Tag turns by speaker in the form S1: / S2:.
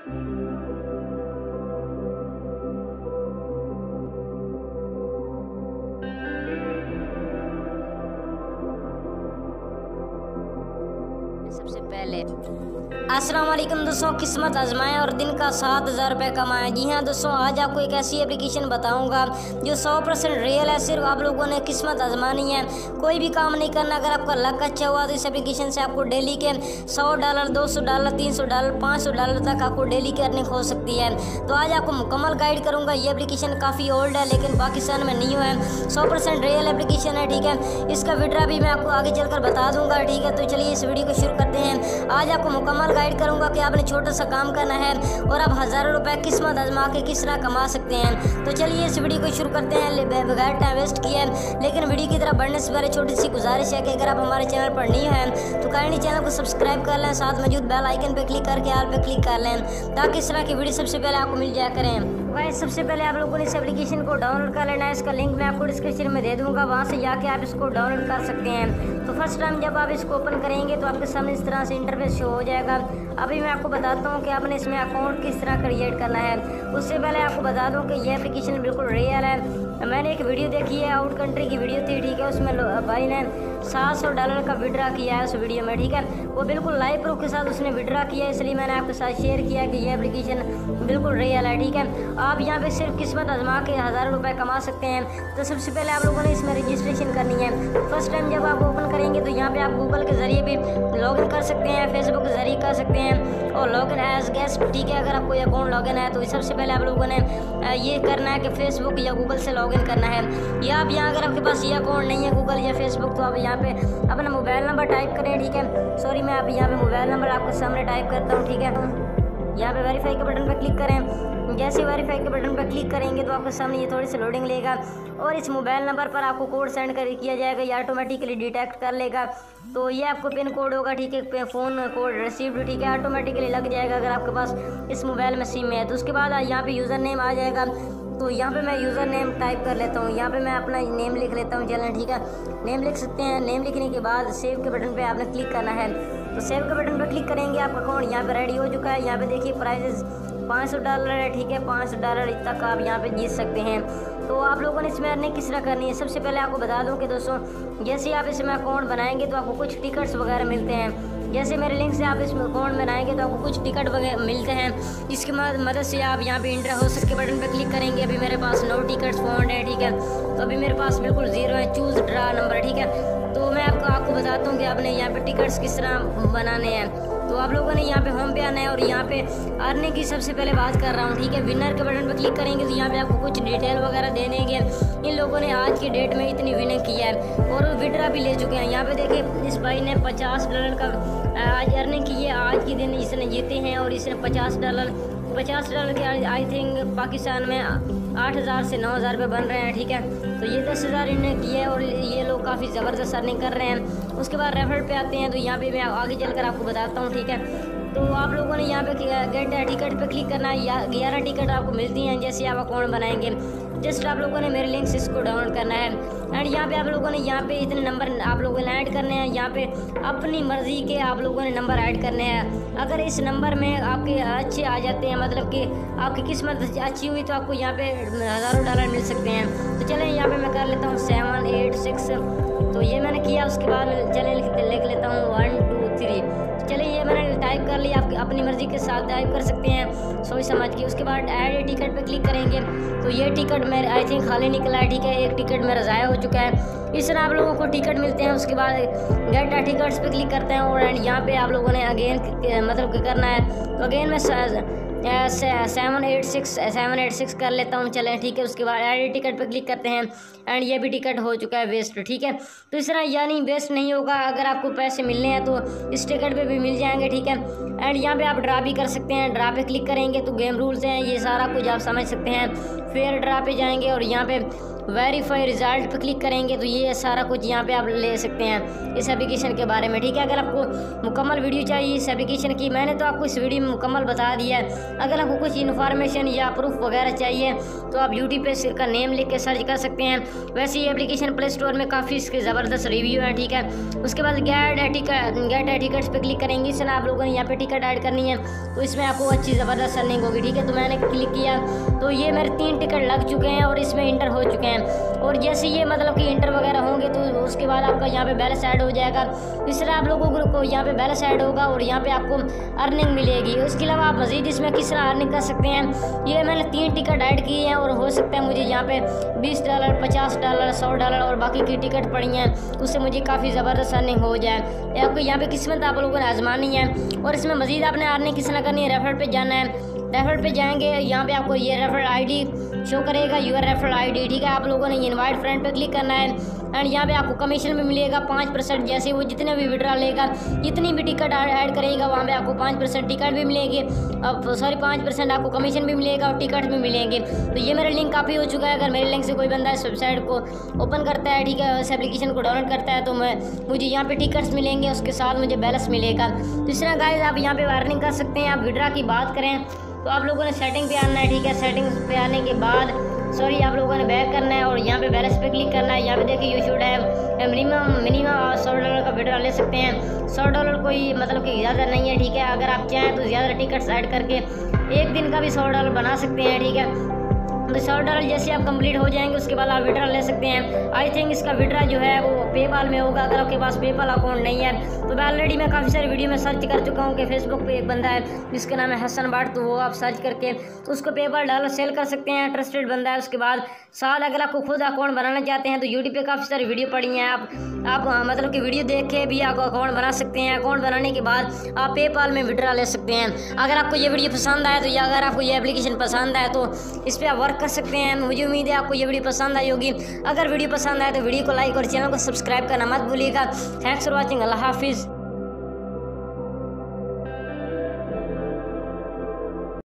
S1: सबसे पहले अस्सलाम वालेकुम दोस्तों, किस्मत आजमाएं और दिन का 7,000 रुपये कमाएं। जी हाँ दोस्तों, आज आपको एक ऐसी एप्लीकेशन बताऊंगा जो 100% रियल है। सिर्फ आप लोगों ने किस्मत आजमानी है, कोई भी काम नहीं करना। अगर आपका लक अच्छा हुआ तो इस एप्लीकेशन से आपको डेली के $100, $200, $300, $500 तक आपको डेली की अर्निंग हो सकती है। तो आज आपको मुकम्मल गाइड करूँगा। ये एप्लीकेशन काफ़ी ओल्ड है लेकिन पाकिस्तान में न्यू है, 100% रियल एप्लीकेशन है। ठीक है, इसका विड्रा भी मैं आपको आगे चलकर बता दूंगा। ठीक है, तो चलिए इस वीडियो को शुरू करते हैं। आज आपको मुकम्मल गाइड करूंगा कि आपने छोटा सा काम करना है और आप हज़ारों रुपए किस्मत आजमा के किस तरह कमा सकते हैं। तो चलिए इस वीडियो को शुरू करते हैं बगैर टाइम वेस्ट किए। लेकिन वीडियो की तरफ बढ़ने से पहले छोटी सी गुजारिश है कि अगर आप हमारे चैनल पर न्यू हैं तो काइंडली चैनल को सब्सक्राइब कर लें, साथ मौजूद बेल आइकन पर क्लिक करके ऑल पे क्लिक कर लें ताकि इस तरह की वीडियो सबसे पहले आपको मिल जाया करें। गाइस, सबसे पहले आप लोगों ने इस एप्लीकेशन को डाउनलोड कर लेना है। इसका लिंक मैं आपको डिस्क्रिप्शन में दे दूंगा, वहां से जाके आप इसको डाउनलोड कर सकते हैं। तो फर्स्ट टाइम जब आप इसको ओपन करेंगे तो आपके सामने इस तरह से इंटरफेस शो हो जाएगा। अभी मैं आपको बताता हूँ कि आपने इसमें अकाउंट किस तरह क्रिएट करना है। उससे पहले आपको बता दूँ कि यह एप्लीकेशन बिल्कुल रियल है। मैंने एक वीडियो देखी है, आउट कंट्री की वीडियो थी। ठीक है, उसमें भाई ने $700 का विड्रा किया है उस वीडियो में। ठीक है, वो बिल्कुल लाइव प्रूफ के साथ उसने विड्रा किया, इसलिए मैंने आपके साथ शेयर किया कि यह एप्लीकेशन बिल्कुल रियल है। ठीक है, आप यहाँ पे सिर्फ किस्मत आजमा के हज़ारों रुपए कमा सकते हैं। तो सबसे पहले आप लोगों ने इसमें रजिस्ट्रेशन करनी है। फर्स्ट टाइम जब आप ओपन करेंगे तो यहाँ पे आप गूगल के ज़रिए भी लॉगिन कर सकते हैं, फेसबुक के ज़रिए कर सकते हैं और लॉगिन एज गेस्ट। ठीक है, अगर आपको अकाउंट लॉगिन है तो सबसे पहले आप लोगों ने ये करना है कि फेसबुक या गूगल से लॉगिन करना है। या आप यहाँ अगर आपके पास ये अकाउंट नहीं है गूगल या फेसबुक, तो आप यहाँ पे अपना मोबाइल नंबर टाइप करें। ठीक है, सॉरी मैं आप यहाँ पे मोबाइल नंबर आपके सामने टाइप करता हूँ। ठीक है, यहाँ पे वेरीफाई के बटन पर क्लिक करें। जैसे वेरीफाई के बटन पर क्लिक करेंगे तो आपके सामने ये थोड़ी सी लोडिंग लेगा और इस मोबाइल नंबर पर आपको कोड सेंड कर किया जाएगा, ये ऑटोमेटिकली डिटेक्ट कर लेगा। तो ये आपको पिन कोड होगा। ठीक है, फ़ोन कोड रिसीव्ड। ठीक है, ऑटोमेटिकली लग जाएगा अगर आपके पास इस मोबाइल में सिम है। तो उसके बाद यहाँ पे यूज़र नेम आ जाएगा। तो यहाँ पे मैं यूज़र नेम टाइप कर लेता हूँ। यहाँ पे मैं अपना नेम लिख लेता हूँ। चलें, ठीक है, नेम लिख सकते हैं। नेम लिखने के बाद सेव के बटन पे आपने क्लिक करना है। तो सेव के बटन पर क्लिक करेंगे, आपका अकाउंट यहाँ पे रेडी हो चुका है। यहाँ पे देखिए प्राइजेस $500 है। ठीक है, $500 तक आप यहाँ पे जीत सकते हैं। तो आप लोगों ने इसमें अर्निंग किस तरह करनी है, सबसे पहले आपको बता दूं कि दोस्तों जैसे आप इसमें अकाउंट बनाएंगे तो आपको कुछ टिकट्स वगैरह मिलते हैं। जैसे मेरे लिंक से आप इसमें अकाउंट बनाएंगे तो आपको कुछ टिकट वगैरह मिलते हैं, जिसकी मदद से आप यहाँ पे इंटर हो सकते बटन पर क्लिक करेंगे। अभी मेरे पास 9 टिकट्स फाउंड है। ठीक है, तो अभी मेरे पास बिल्कुल 0 है। Choose draw number. ठीक है, तो मैं आपको बताता हूँ कि आपने यहाँ पे टिकट्स किस तरह बनाने हैं। तो आप लोगों ने यहाँ पे होम पे आना है और यहाँ पे अर्निंग की सबसे पहले बात कर रहा हूँ। ठीक है, विनर के बटन पर क्लिक करेंगे तो यहाँ पे आपको कुछ डिटेल वगैरह देने के। इन लोगों ने आज की डेट में इतनी विनिंग किया है और विड्रा भी ले चुके हैं। यहाँ पे देखिए इस भाई ने $50 का आज अर्निंग की है। आज के दिन इसने जीते हैं और इसने $50 के आई थिंक पाकिस्तान में 8,000 से 9,000 रुपये बन रहे हैं। ठीक है, तो ये 10,000 इन्हें किए है और ये लोग काफ़ी ज़बरदस्त अर्निंग कर रहे हैं। उसके बाद रेफर पे आते हैं तो यहाँ पे मैं आगे चलकर आपको बताता हूँ। ठीक है, तो आप लोगों ने यहाँ पे गेट टिकट पे क्लिक करना है। 11 टिकट आपको मिलती हैं जैसे आप अकाउंट बनाएंगे। जस्ट आप लोगों ने मेरे लिंक से इसको डाउनलोड करना है एंड यहाँ पे आप लोगों ने यहाँ पे इतने नंबर आप लोगों ने ऐड करने हैं। यहाँ पे अपनी मर्ज़ी के आप लोगों ने नंबर ऐड करने हैं। अगर इस नंबर में आपके अच्छे आ जाते हैं, मतलब कि आपकी किस्मत अच्छी हुई, तो आपको यहाँ पे हज़ारों डॉलर मिल सकते हैं। तो चलें यहाँ पे मैं कर लेता हूँ 786। तो ये मैंने किया। उसके बाद चलें लिख लेता हूँ 1 2 3। चलिए ये मैंने टाइप कर लिया। आप अपनी मर्ज़ी के साथ टाइप कर सकते हैं सोच समझ के। उसके बाद ऐड टिकट पे क्लिक करेंगे तो ये टिकट मेरे आई थिंक खाली निकला है। ठीक है, एक टिकट मेरा ज़ाया हो चुका है। इस तरह आप लोगों को टिकट मिलते हैं। उसके बाद गेट टिकट्स पे क्लिक करते हैं और यहाँ पे आप लोगों ने अगेन मतलब करना है। तो अगेन मैं 786 कर लेता हूँ। चलें, ठीक है। उसके बाद ऐड टिकट पे क्लिक करते हैं एंड ये भी टिकट हो चुका है वेस्ट। ठीक है, तो इस तरह यानी वेस्ट नहीं होगा। अगर आपको पैसे मिलने हैं तो इस टिकट पे भी मिल जाएंगे। ठीक है, एंड यहाँ पे आप ड्रा भी कर सकते हैं। ड्रा पे क्लिक करेंगे तो गेम रूल्स हैं, ये सारा कुछ आप समझ सकते हैं। फिर ड्रा पे जाएंगे और यहाँ पे वेरीफाई रिजल्ट पर क्लिक करेंगे तो ये सारा कुछ यहाँ पे आप ले सकते हैं इस एप्लीकेशन के बारे में, ठीक है। अगर आपको मुकम्मल वीडियो चाहिए इस एप्लीकेशन की, मैंने तो आपको इस वीडियो में मुकम्मल बता दिया है। अगर आपको कुछ इन्फॉर्मेशन या प्रूफ वगैरह चाहिए तो आप यूट्यूब पे इसका नेम लिख के सर्च कर सकते हैं। वैसे ये एप्लीकेशन प्ले स्टोर में काफ़ी इसके ज़बरदस्त रिव्यू है, ठीक है। उसके बाद गेट टिकट्स पे क्लिक करेंगे, इससे आप लोगों ने यहाँ पे टिकट ऐड करनी है तो इसमें आपको अच्छी ज़बरदस्त अर्निंग होगी, ठीक है। तो मैंने क्लिक किया तो ये मेरे 3 टिकट लग चुके हैं और इसमें इंटर हो चुके हैं। और जैसे ये मतलब कि इंटर वगैरह होंगे तो उसके बाद आपका यहाँ पे बैलेंस ऐड हो जाएगा। इस तरह आप लोगों को यहाँ पे बैलेंस ऐड होगा और यहाँ पे आपको अर्निंग मिलेगी। उसके अलावा आप मज़ीद इसमें किस तरह अर्निंग कर सकते हैं, ये मैंने 3 टिकट ऐड किए हैं और हो सकता है मुझे यहाँ पे $20, $50, $100 और बाकी की टिकट पड़ी हैं, उससे मुझे काफ़ी ज़बरदस्त अर्निंग हो जाए। आपको यहाँ पे किस्मत आप लोगों ने आजमानी है। और इसमें मज़ीद आपने अर्निंग किस तरह करनी है, रेफर पे जाना है। रेफर पे जाएंगे, यहाँ पे आपको ये रेफर आईडी शो करेगा, यूर रेफर आईडी, ठीक है। आप लोगों ने इनवाइट फ्रेंड पे क्लिक करना है एंड यहाँ पे आपको कमीशन भी मिलेगा 5%। जैसे वो जितने भी विड्रॉ लेगा, जितनी भी टिकट ऐड करेगा वहाँ पे आपको 5% टिकट भी मिलेगी, अब सॉरी 5% आपको कमीशन भी मिलेगा और टिकट भी मिलेंगे। तो ये मेरा लिंक काफ़ी हो चुका है। अगर मेरे लिंक से कोई बंदा इस वेबसाइट को ओपन करता है, ठीक है, इस एप्लीकेशन को डाउनलोड करता है तो मुझे यहाँ पे टिकट्स मिलेंगे, उसके साथ मुझे बैलेंस मिलेगा। तो इस तरह गाइस आप यहाँ पे अर्निंग कर सकते हैं। आप विड्रॉ की बात करें तो आप लोगों ने सेटिंग पे आना है, ठीक है। सेटिंग पे आने के बाद आप लोगों ने बैक करना है और यहाँ पे बैलेंस पे क्लिक करना है। यहाँ पे देखिए यू शुड है मिनिमम $100 का विड्रॉ ले सकते हैं। $100 कोई मतलब कि ज़्यादा नहीं है, ठीक है। अगर आप चाहें तो ज़्यादा टिकट्स ऐड करके एक दिन का भी $100 बना सकते हैं, ठीक है। तो $100 जैसे आप कंप्लीट हो जाएंगे उसके बाद आप विड्रॉ ले सकते हैं। आई थिंक इसका विड्रॉ जो है वो पेपाल में होगा। अगर आपके पास पेपाल अकाउंट नहीं है तो ऑलरेडी मैं काफ़ी सारी वीडियो में सर्च कर चुका हूँ कि फेसबुक पे एक बंदा है जिसका नाम है हसन बाट, तो वो आप सर्च करके उसको पेपाल डालो सेल कर सकते हैं, ट्रस्टेड बंदा है। उसके बाद साथ अगर आपको खुद अकाउंट बनाना चाहते हैं तो यूट्यूब पे काफ़ी सारी वीडियो पड़ी हैं, आप मतलब कि वीडियो देख के भी आप अकाउंट बना सकते हैं। अकाउंट बनाने के बाद आप पेपाल में विड्रॉ ले सकते हैं। अगर आपको ये वीडियो पसंद आए तो या अगर आपको ये एप्लीकेशन पसंद आए तो इस पर आप वर्क कर सकते हैं। मुझे उम्मीद है आपको ये वीडियो पसंद आई होगी। अगर वीडियो पसंद आए तो वीडियो को लाइक और चैनल को सब्सक्राइब करना मत भूलिएगा। Thanks for watching. अल्लाह हाफिज़।